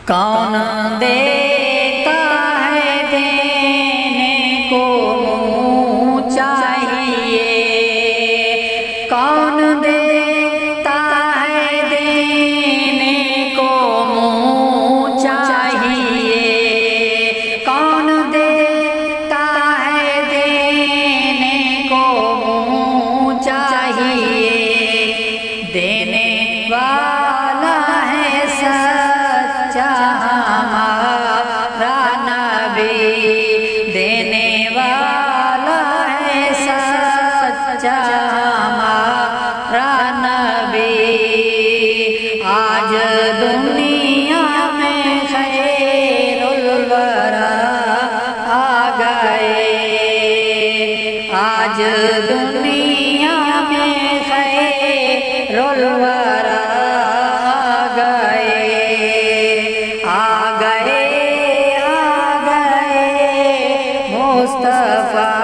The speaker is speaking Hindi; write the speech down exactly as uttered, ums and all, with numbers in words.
कौन देता है देने को मुँह चाहिए, कौन देता है देने को मुँह चाहिए, कौन देता है देने को मुँह चाहिए। देने वाला है सच्चा हमारा नबी, देने वाला है सच्चा हमारा नबी। आज दुनिया में खैरुल वरा आ गए, आज दुनिया में खैरुल वरा आ गए, आ गए आ गए मुस्तफा